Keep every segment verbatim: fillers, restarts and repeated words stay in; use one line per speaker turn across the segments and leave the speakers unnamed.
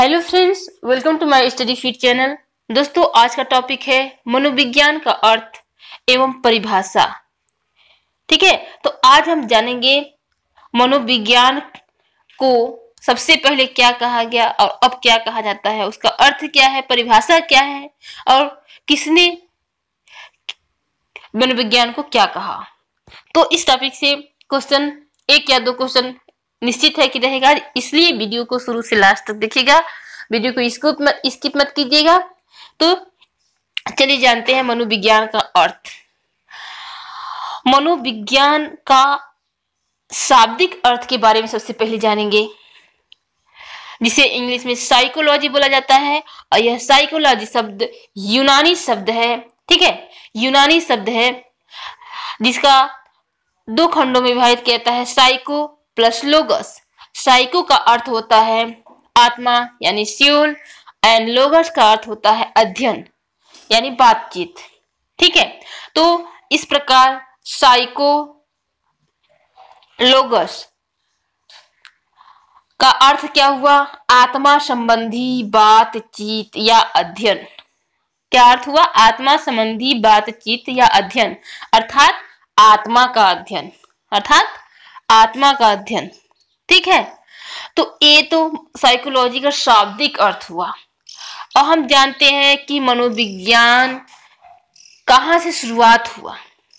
Hello friends, welcome to my study feed channel. दोस्तों, आज का टॉपिक है मनोविज्ञान का अर्थ एवं परिभाषा। ठीक है, तो आज हम जानेंगे मनोविज्ञान को सबसे पहले क्या कहा गया और अब क्या कहा जाता है, उसका अर्थ क्या है, परिभाषा क्या है और किसने मनोविज्ञान को क्या कहा। तो इस टॉपिक से क्वेश्चन एक या दो क्वेश्चन निश्चित है कि रहेगा, इसलिए वीडियो को शुरू से लास्ट तक देखिएगा, वीडियो को स्किप मत स्किप मत कीजिएगा। तो चलिए जानते हैं मनोविज्ञान का अर्थ। मनोविज्ञान का शाब्दिक अर्थ के बारे में सबसे पहले जानेंगे, जिसे इंग्लिश में साइकोलॉजी बोला जाता है। और यह साइकोलॉजी शब्द यूनानी शब्द है। ठीक है, यूनानी शब्द है जिसका दो खंडों में विभाजित किया जाता है, साइको प्लस लोगस। साइको का अर्थ होता है आत्मा यानी सोल, एंड लोगस का अर्थ होता है अध्ययन यानी बातचीत। ठीक है, तो इस प्रकार साइको लोगस का अर्थ क्या हुआ? आत्मा संबंधी बातचीत या अध्ययन। क्या अर्थ हुआ? आत्मा संबंधी बातचीत या अध्ययन, अर्थात आत्मा का अध्ययन, अर्थात आत्मा का अध्ययन। ठीक है, तो ये तो साइकोलॉजी का शाब्दिक अर्थ हुआ। और हम जानते हैं कि मनोविज्ञान कहाँ से शुरुआत हुआ।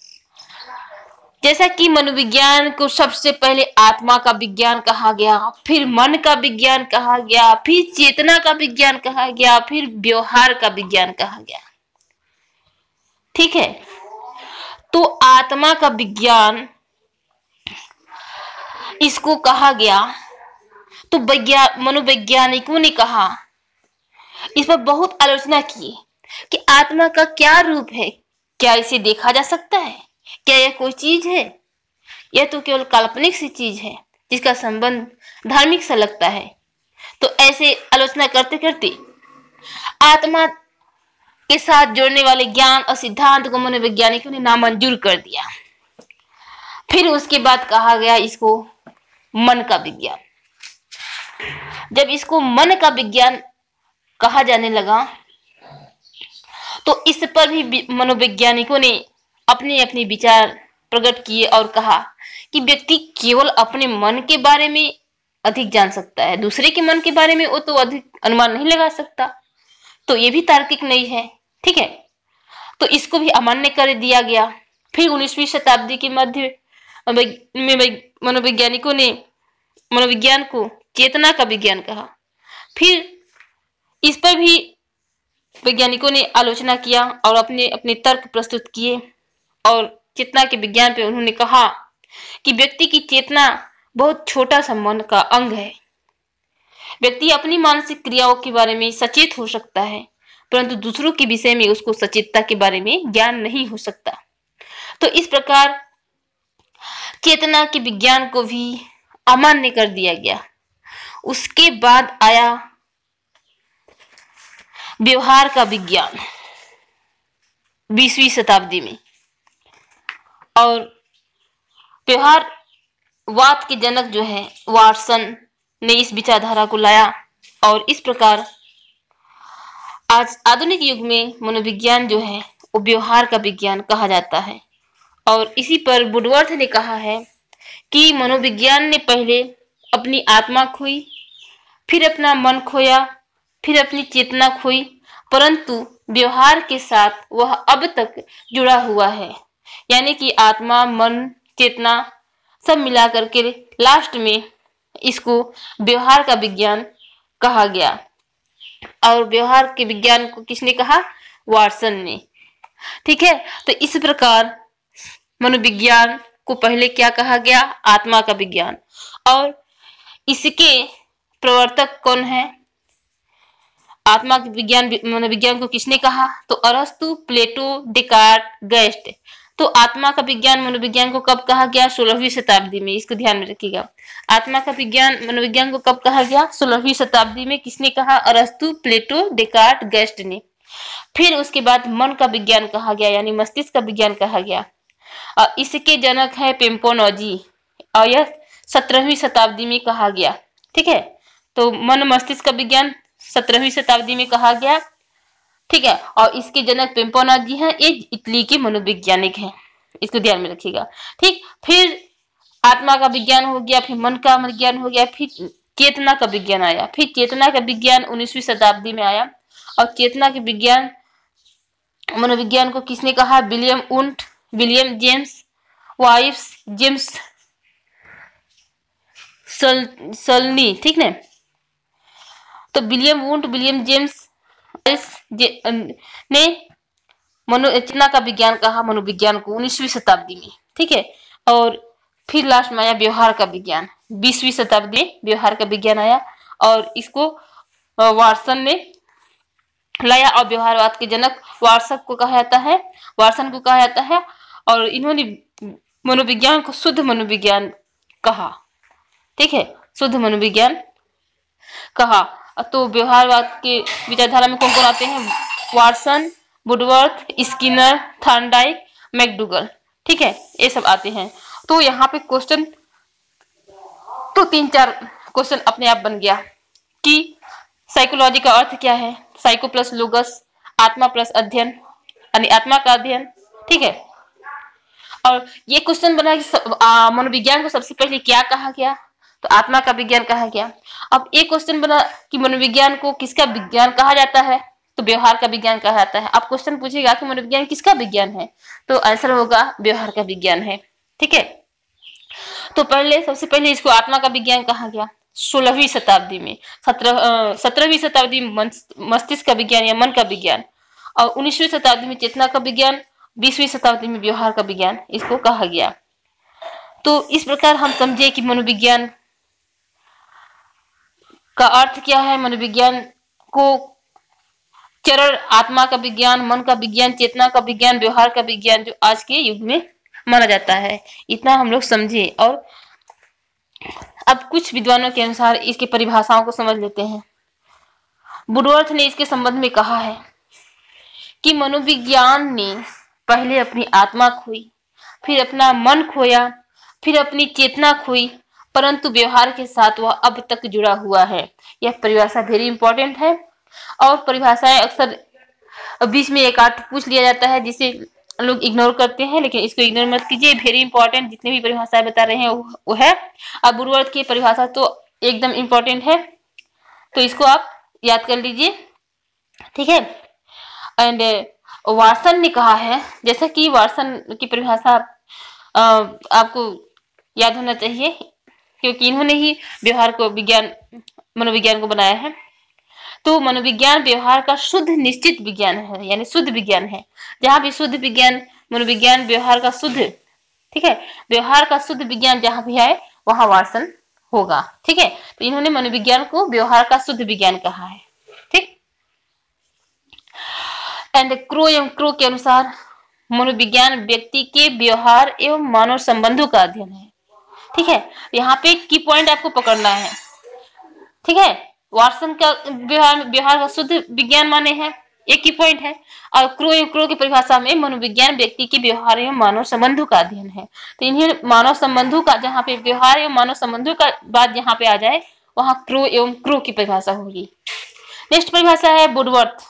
जैसा कि मनोविज्ञान को सबसे पहले आत्मा का विज्ञान कहा गया, फिर मन का विज्ञान कहा गया, फिर चेतना का विज्ञान कहा गया, फिर व्यवहार का विज्ञान कहा गया। ठीक है, तो आत्मा का विज्ञान इसको कहा गया, तो विज्ञान मनोवैज्ञानिकों ने कहा, इस पर बहुत आलोचना की कि आत्मा का क्या रूप है, क्या इसे देखा जा सकता है, क्या यह कोई चीज है, यह तो केवल काल्पनिक सी चीज है जिसका संबंध धार्मिक सा लगता है। तो ऐसे आलोचना करते करते आत्मा के साथ जोड़ने वाले ज्ञान और सिद्धांत को मनोवैज्ञानिकों ने नामंजूर कर दिया। फिर उसके बाद कहा गया इसको मन का विज्ञान। जब इसको मन का विज्ञान कहा जाने लगा, तो इस पर भी मनोवैज्ञानिकों ने अपने अपने विचार प्रकट किए और कहा कि व्यक्ति केवल अपने मन के बारे में अधिक जान सकता है, दूसरे के मन के बारे में वो तो अधिक अनुमान नहीं लगा सकता। तो ये भी तार्किक नहीं है। ठीक है, तो इसको भी अमान्य कर दिया गया। फिर उन्नीसवीं शताब्दी के मध्य में मनोवैज्ञानिकों ने मनोविज्ञान को चेतना का विज्ञान कहा। फिर इस पर भी वैज्ञानिकों ने आलोचना किया और अपने अपने तर्क प्रस्तुत किए, और चेतना के विज्ञान पे उन्होंने कहा कि व्यक्ति की चेतना बहुत छोटा सा मन का अंग है। व्यक्ति अपनी मानसिक क्रियाओं के बारे में सचेत हो सकता है, परंतु दूसरों के विषय में उसको सचेतता के बारे में ज्ञान नहीं हो सकता। तो इस प्रकार चेतना के विज्ञान को भी अमान्य कर दिया गया। उसके बाद आया व्यवहार का विज्ञान बीसवीं शताब्दी में, और व्यवहारवाद के जनक जो है वाटसन ने इस विचारधारा को लाया। और इस प्रकार आज आधुनिक युग में मनोविज्ञान जो है वो व्यवहार का विज्ञान कहा जाता है। और इसी पर वुडवर्थ ने कहा है कि मनोविज्ञान ने पहले अपनी आत्मा खोई, फिर अपना मन खोया, फिर अपनी चेतना खोई, परंतु व्यवहार के साथ वह अब तक जुड़ा हुआ है। यानी कि आत्मा, मन, चेतना सब मिला करके लास्ट में इसको व्यवहार का विज्ञान कहा गया। और व्यवहार के विज्ञान को किसने कहा? वाटसन ने। ठीक है, तो इस प्रकार मनोविज्ञान को पहले क्या कहा गया? आत्मा का विज्ञान। और इसके प्रवर्तक कौन है? आत्मा के विज्ञान मनोविज्ञान को किसने कहा? तो अरस्तु, प्लेटो, डेकार्ट, गैस्ट। तो आत्मा का विज्ञान मनोविज्ञान को कब कहा गया? सोलहवीं शताब्दी में। इसको ध्यान में रखिएगा। आत्मा का विज्ञान मनोविज्ञान को कब कहा गया? सोलहवीं शताब्दी में। किसने कहा? अरस्तु, प्लेटो, डेकार्ट, गैस्ट ने। फिर उसके बाद मन का विज्ञान कहा गया, यानी मस्तिष्क का विज्ञान कहा गया। और इसके जनक है पिम्पोनोजी, और यह सत्रहवीं शताब्दी में कहा गया। ठीक है, तो मन मस्तिष्क का विज्ञान सत्रहवीं शताब्दी में कहा गया, ठीक है। और इसके जनक पेम्पोनाथ जी हैं, ये इटली के मनोवैज्ञानिक हैं, इसको ध्यान में रखिएगा, ठीक। फिर आत्मा का विज्ञान हो गया, फिर मन का विज्ञान हो गया, फिर चेतना का विज्ञान आया। फिर चेतना का विज्ञान उन्नीसवीं शताब्दी में आया, और चेतना के विज्ञान मनोविज्ञान को किसने कहा? William Wundt, William James Vives, James सल, सलनी, ठीक है। तो विलियम वुंट, विलियम जेम्स जे, ने मनोचेतना का विज्ञान कहा मनोविज्ञान को उन्नीसवीं शताब्दी में, ठीक है। और फिर लास्ट में आया व्यवहार का विज्ञान, बीसवीं शताब्दी में व्यवहार का विज्ञान आया, और इसको वाटसन ने लाया, और व्यवहारवाद के जनक वाटसन को कहा जाता है, वाटसन को कहा जाता है। और इन्होंने मनोविज्ञान को शुद्ध मनोविज्ञान कहा, ठीक है, शुद्ध मनोविज्ञान कहा। तो व्यवहारवाद के विचारधारा में कौन कौन आते हैं? Watson, Woodworth, Skinner, Thorndike, McDougall, ठीक है, ये सब आते हैं। तो यहाँ पे क्वेश्चन तो तीन चार क्वेश्चन अपने आप बन गया कि साइकोलॉजी का अर्थ क्या है, साइको प्लस लोगस, आत्मा प्लस अध्ययन, यानी आत्मा का अध्ययन, ठीक है। और ये क्वेश्चन बना कि मनोविज्ञान को सबसे पहले क्या कहा गया? तो आत्मा का विज्ञान कहा गया। अब एक क्वेश्चन बना कि मनोविज्ञान को किसका विज्ञान कहा जाता है? तो व्यवहार का विज्ञान कहा जाता है। अब क्वेश्चन पूछेगा कि मनोविज्ञान किसका विज्ञान है? तो आंसर होगा व्यवहार का विज्ञान है, ठीक है। तो पहले सबसे पहले इसको आत्मा का विज्ञान कहा गया सोलहवीं शताब्दी में, सत्रह सत्रहवीं शताब्दी में मस्तिष्क का विज्ञान या मन का विज्ञान, और उन्नीसवीं शताब्दी में चेतना का विज्ञान, बीसवीं शताब्दी में व्यवहार का विज्ञान इसको कहा गया। तो इस प्रकार हम समझे कि मनोविज्ञान का अर्थ क्या है। मनोविज्ञान को चरण आत्मा का विज्ञान, मन का विज्ञान, चेतना का विज्ञान, व्यवहार का विज्ञान जो आज के युग में माना जाता है, इतना हम लोग समझे। और अब कुछ विद्वानों के अनुसार इसकी परिभाषाओं को समझ लेते हैं। वुडवर्थ ने इसके संबंध में कहा है कि मनोविज्ञान ने पहले अपनी आत्मा खोई, फिर अपना मन खोया, फिर अपनी चेतना खोई, परंतु व्यवहार के साथ वह अब तक जुड़ा हुआ है। यह परिभाषा वेरी इंपॉर्टेंट है, और परिभाषाएं अक्सर बीच में एक आध पूछ लिया जाता है जिसे लोग इग्नोर करते हैं, लेकिन इसको इग्नोर मत कीजिए। वेरी इंपॉर्टेंट जितने भी परिभाषाएं बता रहे हैं वो है। अब वुडवर्थ की परिभाषा तो एकदम इंपॉर्टेंट है, तो इसको आप याद कर लीजिए, ठीक है। एंड वाटसन ने कहा है, जैसा कि वाटसन की परिभाषा आपको याद होना चाहिए क्योंकि इन्होंने ही व्यवहार को विज्ञान मनोविज्ञान को बनाया है। तो मनोविज्ञान व्यवहार का शुद्ध निश्चित विज्ञान है, यानी शुद्ध विज्ञान है। जहां भी शुद्ध विज्ञान मनोविज्ञान व्यवहार का शुद्ध, ठीक है, व्यवहार का शुद्ध विज्ञान जहां भी आए वहां वाटसन होगा, ठीक है। तो इन्होंने मनोविज्ञान को व्यवहार का शुद्ध विज्ञान कहा है, ठीक। एंड क्रो एवं क्रो के अनुसार मनोविज्ञान व्यक्ति के व्यवहार एवं मानव संबंधों का अध्ययन है, ठीक है। यहाँ पे की पॉइंट आपको पकड़ना है, ठीक है। वाटसन का व्यवहार व्यवहार का शुद्ध विज्ञान माने हैं, एक ही पॉइंट है। और क्रो एवं क्रो की परिभाषा में मनोविज्ञान व्यक्ति के व्यवहार एवं मानव संबंधों का अध्ययन है। तो इन्हें मानव संबंधों का, जहाँ पे व्यवहार एवं मानव संबंधों का बात जहाँ पे आ जाए वहां क्रो एवं क्रो की परिभाषा होगी। नेक्स्ट परिभाषा है वुडवर्थ,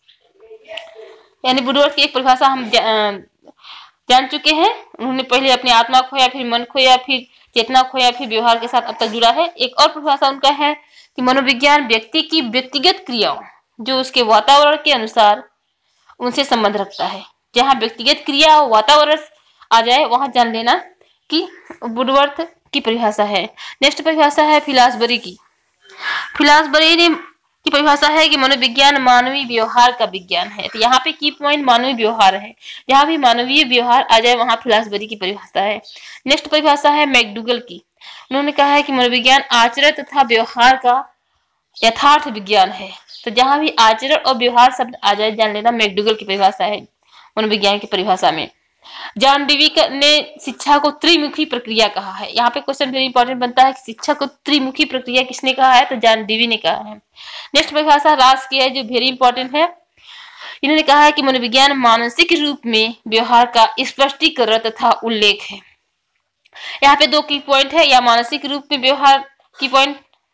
यानी वुडवर्थ की एक परिभाषा हम जान चुके हैं। उन्होंने पहले अपनी आत्मा खोया, फिर मन खोया, फिर चेतना खोया, फिर व्यवहार के साथ अब तक जुड़ा है। एक और परिभाषा उनका है कि मनोविज्ञान व्यक्ति की व्यक्तिगत क्रियाओं जो उसके वातावरण के अनुसार उनसे संबंध रखता है। जहां व्यक्तिगत क्रिया और वातावरण आ जाए वहां जान लेना कि वुडवर्थ की परिभाषा है। नेक्स्ट परिभाषा है फिलासबरी की। फिलासबरी ने की परिभाषा है कि मनोविज्ञान मानवीय व्यवहार का विज्ञान है। तो यहाँ पे की पॉइंट मानवीय व्यवहार है, जहाँ भी मानवीय व्यवहार आ जाए वहां फिलासबरी की परिभाषा है। नेक्स्ट परिभाषा है मैकडूगल की। उन्होंने कहा है कि मनोविज्ञान आचरण तथा व्यवहार का यथार्थ विज्ञान है। तो जहां भी आचरण और व्यवहार शब्द आ जाए जान लेना मैकडूगल की परिभाषा है मनोविज्ञान की परिभाषा में। जॉन डीवी ने शिक्षा को त्रिमुखी प्रक्रिया कहा है। यहाँ पे क्वेश्चन वेरी इंपॉर्टेंट बनता है कि शिक्षा को त्रिमुखी प्रक्रिया किसने कहा है? तो जॉन डीवी ने कहा है। नेक्स्ट परिभाषा रास की है जो वेरी इंपॉर्टेंट है। इन्होंने कहा है कि मनोविज्ञान मानसिक रूप में व्यवहार का स्पष्टीकरण तथा उल्लेख है। यहाँ पे दो की पॉइंट है, या मानसिक रूप में व्यवहार की पॉइंट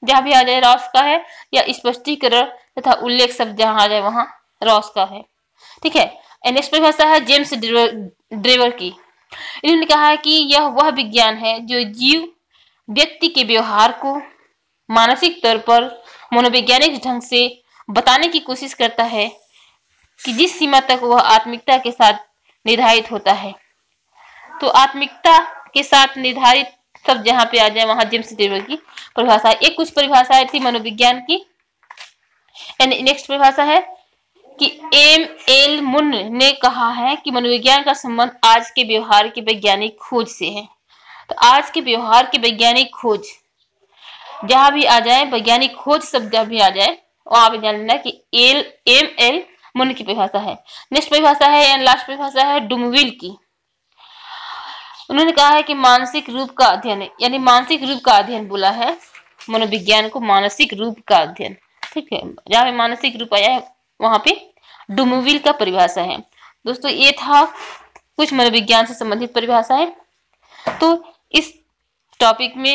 जहां भी आ जाए रॉस का है, या स्पष्टीकरण तथा उल्लेख शब्द जहां आ जाए वहां रॉस का है। ठीक है। नेक्स्ट परिभाषा है जेम्स ड्रेवर की। इन्होंने कहा है कि यह वह विज्ञान है जो जीव व्यक्ति के व्यवहार को मानसिक तौर पर मनोवैज्ञानिक ढंग से बताने की कोशिश करता है कि जिस सीमा तक वह आत्मिकता के साथ निर्धारित होता है। तो आत्मिकता के साथ निर्धारित सब जहां पे आ जाए वहां जेम्स ड्रेवर की परिभाषा। एक कुछ परिभाषाएं थी मनोविज्ञान की। नेक्स्ट परिभाषा है कि एम एल मुन ने कहा है कि मनोविज्ञान का संबंध आज के व्यवहार की वैज्ञानिक खोज से है। तो आज के व्यवहार की वैज्ञानिक खोज जहां भी आ जाए, वैज्ञानिक खोज शब्द जहां भी आ जाए वहां पे जान लेना कि एल एम एल मुन की परिभाषा है। नेक्स्ट परिभाषा है एंड लास्ट परिभाषा है डुमविल की। उन्होंने कहा है कि मानसिक रूप का अध्ययन, यानी मानसिक रूप का अध्ययन बोला है मनोविज्ञान को, मानसिक रूप का अध्ययन। ठीक है, जहां पे मानसिक रूप आया है वहां पे डुमविल का परिभाषा है। दोस्तों ये था कुछ मनोविज्ञान से संबंधित परिभाषाएं। तो इस टॉपिक में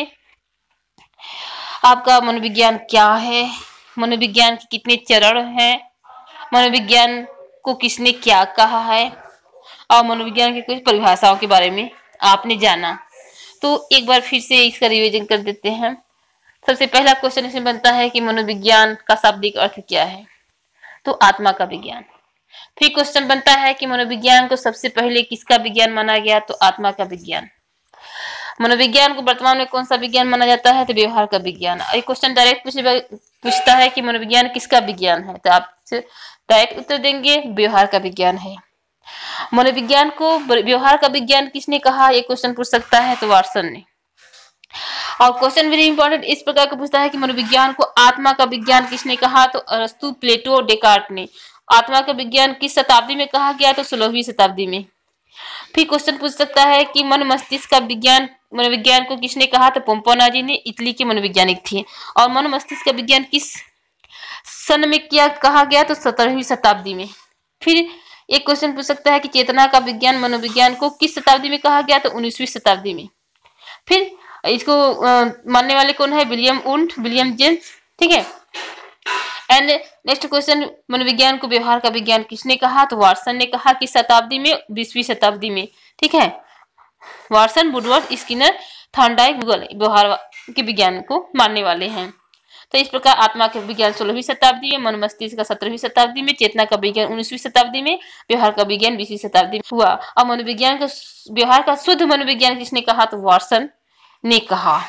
आपका मनोविज्ञान क्या है, मनोविज्ञान के कितने चरण हैं, मनोविज्ञान को किसने क्या कहा है, और मनोविज्ञान की कुछ परिभाषाओं के बारे में आपने जाना। तो एक बार फिर से इसका रिवीजन कर देते हैं। सबसे पहला क्वेश्चन इसमें बनता है कि मनोविज्ञान का शाब्दिक अर्थ क्या है, तो आत्मा का विज्ञान। फिर क्वेश्चन बनता है कि मनोविज्ञान को सबसे पहले किसका विज्ञान माना गया, तो आत्मा का विज्ञान। मनोविज्ञान को वर्तमान में कौन सा विज्ञान माना जाता है, तो व्यवहार का विज्ञान। और क्वेश्चन डायरेक्ट पूछता है कि मनोविज्ञान किसका विज्ञान है, तो आप डायरेक्ट उत्तर देंगे व्यवहार का विज्ञान है। मनोविज्ञान को व्यवहार का विज्ञान किसने कहा, ये क्वेश्चन पूछ सकता है, तो वाटसन ने। और क्वेश्चन वेरी इंपॉर्टेंट इस प्रकार का पूछता है कि मनोविज्ञान को आत्मा का विज्ञान किसने कहा, तो अरस्तु, प्लेटो, डेकार्ट ने। आत्मा का विज्ञान किस शताब्दी में कहा गया, तो सोलहवीं शताब्दी में। फिर क्वेश्चन पूछ सकता है कि मन मस्तिष्क का विज्ञान मनोविज्ञान को किसने कहा, तो पोम्पोनाजी ने, इटली के मनोवैज्ञानिक थे। और मन मस्तिष्क का विज्ञान किस सन में क्या कहा गया, तो सत्रहवीं शताब्दी में। फिर एक क्वेश्चन पूछ सकता है कि चेतना का विज्ञान मनोविज्ञान को किस शताब्दी में कहा गया, तो उन्नीसवीं शताब्दी में। फिर इसको आ, मानने वाले कौन है, विलियम वुंड, विलियम जेम्स। ठीक है। एंड नेक्स्ट क्वेश्चन, मनोविज्ञान को व्यवहार का विज्ञान किसने कहा, तो वाटसन ने कहा कि शताब्दी में, बीसवीं शताब्दी में। ठीक है। वाटसन, वुडवर्थ, स्किनर, थॉर्नडाइक, गूगल व्यवहार के विज्ञान को मानने वाले हैं। तो इस प्रकार आत्मा का विज्ञान सोलहवीं शताब्दी में, मन मस्तिष्क का सत्रहवीं शताब्दी में, चेतना का विज्ञान उन्नीसवीं शताब्दी में, व्यवहार का विज्ञान बीसवीं शताब्दी में हुआ। और मनोविज्ञान का व्यवहार का शुद्ध मनोविज्ञान किसने कहा, तो वाटसन ने कहा।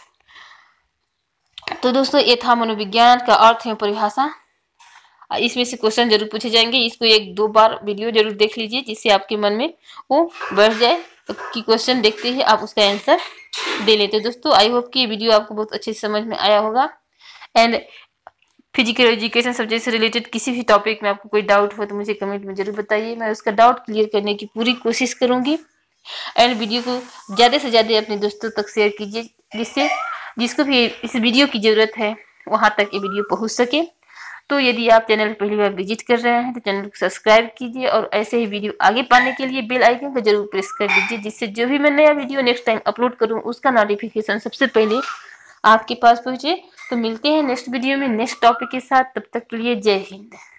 तो दोस्तों ये था मनोविज्ञान का अर्थ एवं परिभाषा। इसमें से क्वेश्चन जरूर पूछे जाएंगे, इसको एक दो बार वीडियो जरूर देख लीजिए जिससे आपके मन में वो बढ़ जाए कि क्वेश्चन देखते ही आप उसका आंसर दे लेते। दोस्तों आई होप कि ये वीडियो आपको बहुत अच्छे से समझ में आया होगा। एंड फिजिकल एजुकेशन सब्जेक्ट से रिलेटेड किसी भी टॉपिक में आपको कोई डाउट हो तो मुझे कमेंट में जरूर बताइए, मैं उसका डाउट क्लियर करने की पूरी कोशिश करूंगी। एंड वीडियो को ज़्यादा से ज़्यादा अपने दोस्तों तक शेयर कीजिए, जिससे जिसको भी इस वीडियो की ज़रूरत है वहाँ तक ये वीडियो पहुँच सके। तो यदि आप चैनल पहली बार विजिट कर रहे हैं तो चैनल को सब्सक्राइब कीजिए और ऐसे ही वीडियो आगे पाने के लिए बेल आइकन को जरूर प्रेस कर दीजिए, जिससे जो भी मैं नया वीडियो नेक्स्ट टाइम अपलोड करूँ उसका नोटिफिकेशन सबसे पहले आपके पास पहुँचे। तो मिलते हैं नेक्स्ट वीडियो में नेक्स्ट टॉपिक के साथ, तब तक के लिए जय हिंद।